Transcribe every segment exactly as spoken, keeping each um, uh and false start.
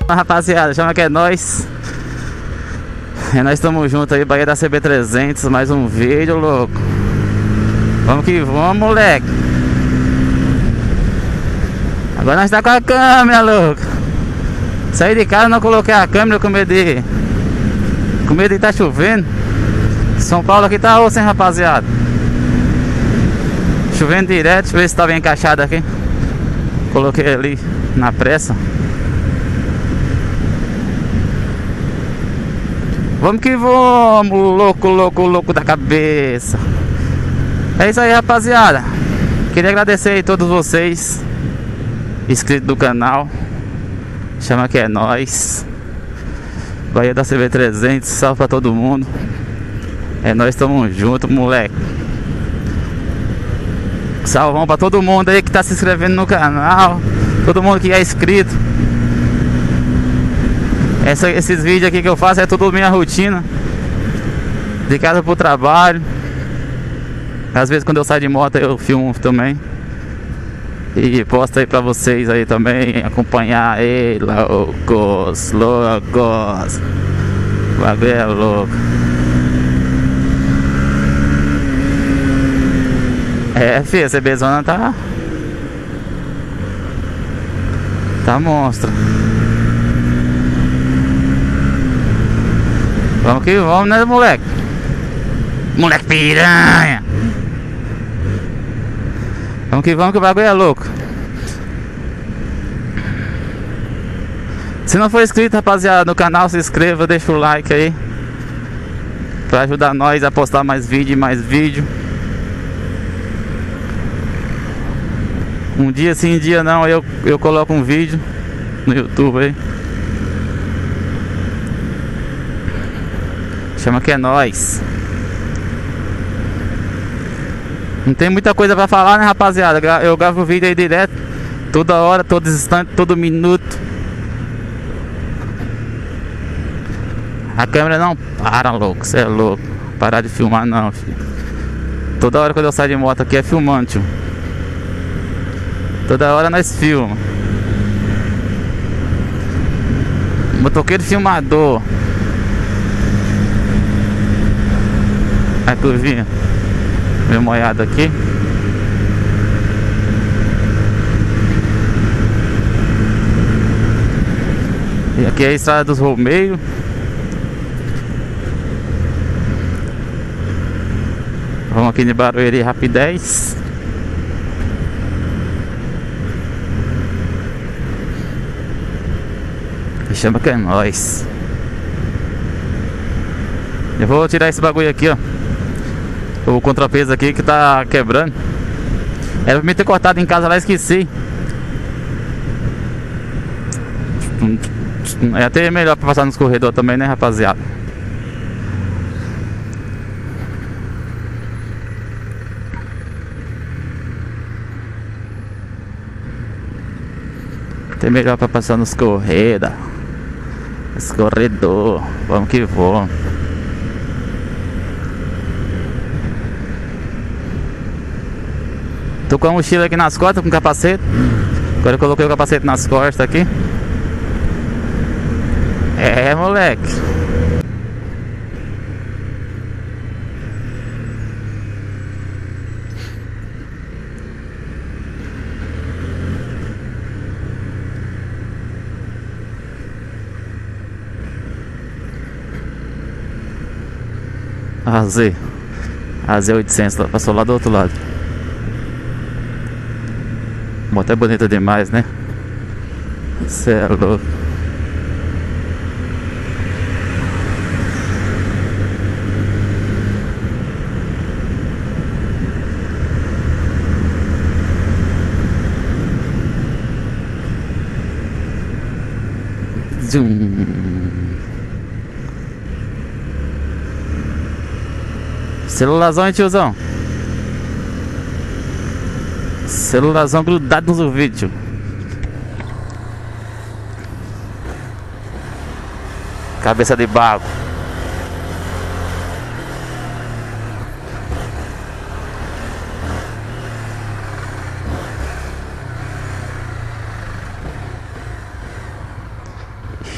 Rapaziada, chama que é nóis. E nós estamos juntos aí, Bahia da C B trezentos, mais um vídeo, louco. Vamos que vamos, moleque. Agora nós tá com a câmera, louco. Saí de casa, não coloquei a câmera com medo de... Com medo de tá chovendo. São Paulo aqui tá osso, hein, rapaziada. Chovendo direto, deixa eu ver se tá bem encaixado aqui. Coloquei ali na pressa. Vamos que vamos, louco, louco, louco da cabeça. É isso aí, rapaziada. Queria agradecer aí a todos vocês inscritos do canal. Chama que é nóis. Bahia da C B trezentos, salve pra todo mundo. É nóis, tamo junto, moleque. Salvão pra todo mundo aí que tá se inscrevendo no canal. Todo mundo que é inscrito. Essa, esses vídeos aqui que eu faço é tudo minha rotina, de casa pro trabalho. Às vezes quando eu saio de moto eu filmo também. E posto aí pra vocês aí também acompanhar. Ei, loucos, loucos. O bagulho é louco. É, filho, a CBzona tá... Tá monstro. Vamos que vamos, né, moleque? Moleque piranha! Vamos que vamos, que o bagulho é louco. Se não for inscrito, rapaziada, no canal, se inscreva, deixa o like aí pra ajudar nós a postar mais vídeo e mais vídeo. Um dia sim, um dia não, eu, eu coloco um vídeo no YouTube aí. Chama que é nóis. Não tem muita coisa pra falar, né, rapaziada? Eu gravo o vídeo aí direto, toda hora, todo instante, todo minuto. A câmera não para, louco, cê é louco. Parar de filmar não, filho. Toda hora quando eu saio de moto aqui é filmando, tio. Toda hora nós filmamos. Motoqueiro filmador. A curvinha meio molhado aqui. E aqui é a estrada dos Romeiros. Vamos aqui de Barueri rapidez. Chama que é nóis. Eu vou tirar esse bagulho aqui, ó. O contrapeso aqui que tá quebrando. Era pra me ter cortado em casa lá, esqueci. É até melhor pra passar nos corredores também, né, rapaziada? Até melhor pra passar nos corredores. Escorredor, vamos que vamos. Tô com a mochila aqui nas costas, com capacete. Agora eu coloquei o capacete nas costas aqui. É, moleque. A Z A Z oitocentos, passou lá do outro lado. Moto é bonita demais, né? Cê é louco. Zoom. Celularzão, hein, tiozão? Celularzão grudado nos vídeos. Cabeça de bago.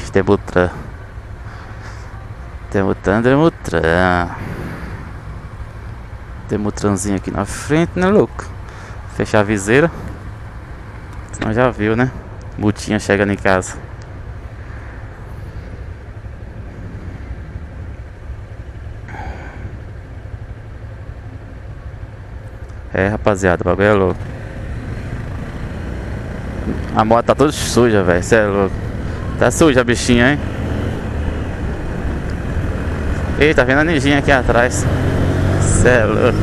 Demutran. Demutran, Demutran. Demutranzinho aqui na frente, né, louco? Fechar a viseira. Senão já viu, né? Multinha chegando em casa. É, rapaziada, o bagulho é louco. A moto tá toda suja, velho. Cê é louco. Tá suja a bichinha, hein? Eita, tá vendo a ninjinha aqui atrás. Cê é louco.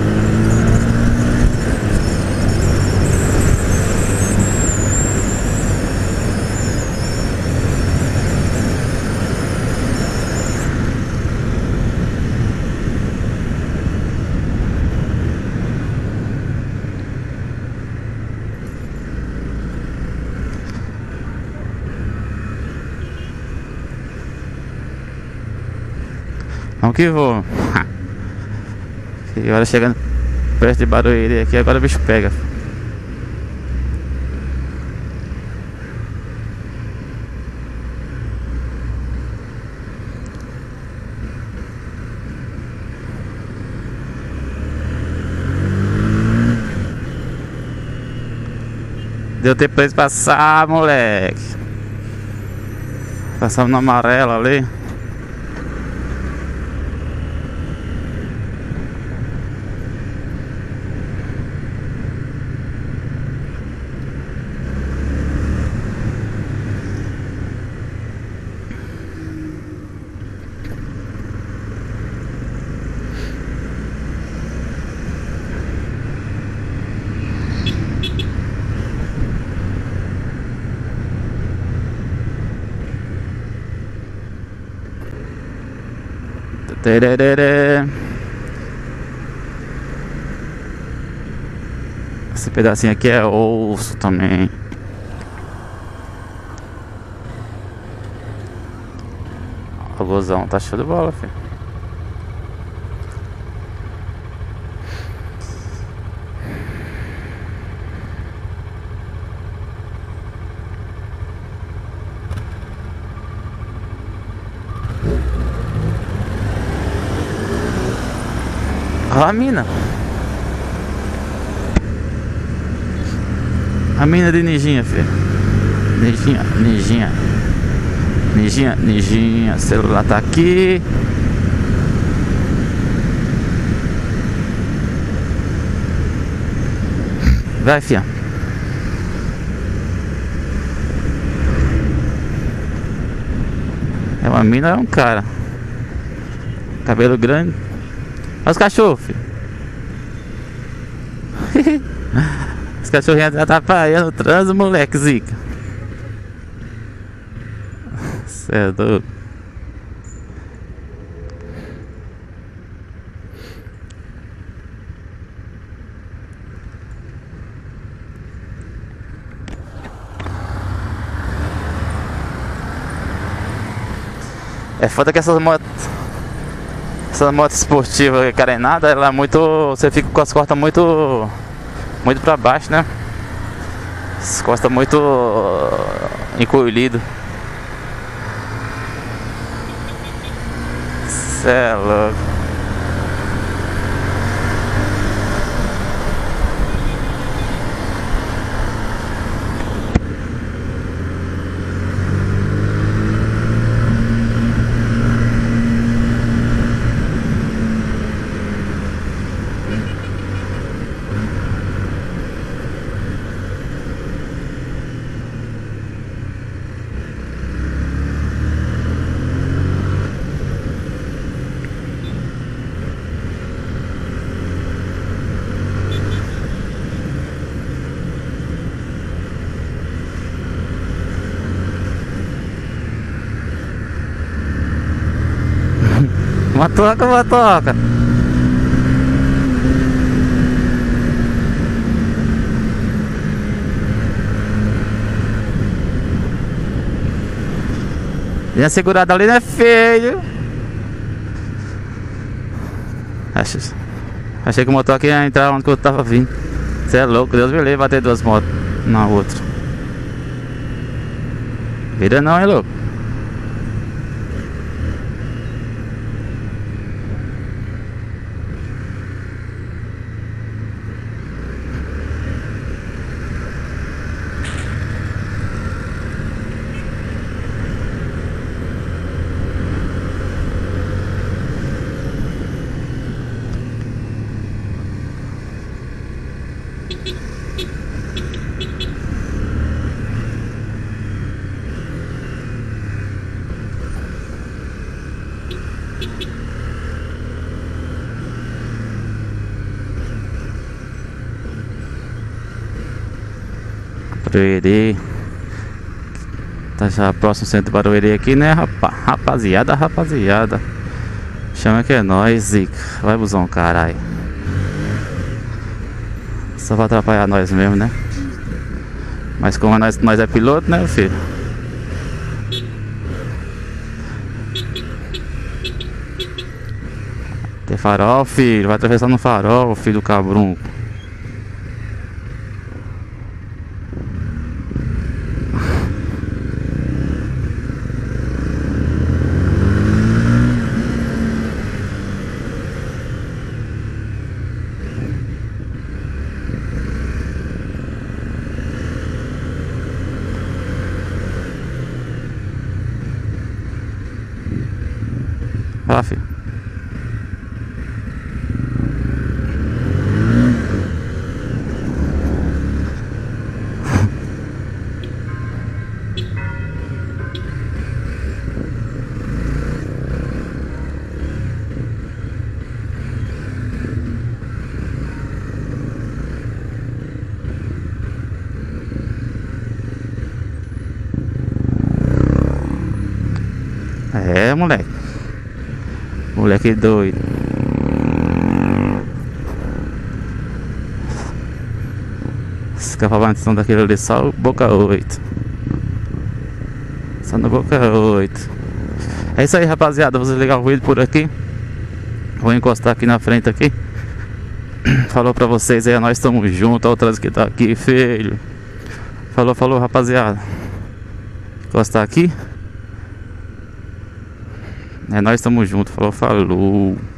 Vamos que vou. E agora chegando perto de Barueri aqui, agora o bicho pega. Deu tempo pra eles passar, moleque. Passamos no amarelo ali. Tererê. Esse pedacinho aqui é osso também. O gozão tá show de bola, filho. Olha a mina. A mina de Nijinha, filho. Nijinha, Nijinha. Nijinha, Nijinha. Celular tá aqui. Vai, filha. É uma mina, é um cara. Cabelo grande. Olha os cachorros, filho. Os cachorrinhos atrapalhando o trânsito, moleque, zica. Cê é doido. É foda que essas motos Essa moto esportiva carenada, ela é muito... Você fica com as costas muito... Muito pra baixo, né? As costas muito... encolhido. Cê é louco. Motoca, motoca. E a segurada ali não é feio. Achei, achei que o motoca ia entrar onde que eu tava vindo. Você é louco, Deus me livre bater duas motos na outra. Vira não, hein, louco. Barueri. Tá já próximo ao centro de Barueri aqui, né, rapa, rapaziada, rapaziada. Chama que é nóis, Zica. Vai, busão, caralho. Só vai atrapalhar nós mesmo, né? Mas como nós, nós é piloto, né, filho? Tem farol, filho. Vai atravessar no farol, filho do cabrunco. Vai lá, filho. É, moleque. Moleque doido. Escapamento daquele ali, só o boca oito. Só no boca oito. É isso aí, rapaziada. Vou desligar o vídeo por aqui. Vou encostar aqui na frente aqui. Falou pra vocês aí, nós estamos juntos. Olha o trânsito que tá aqui, filho. Falou, falou, rapaziada. Encostar aqui. É, nós estamos juntos. Falou, falou.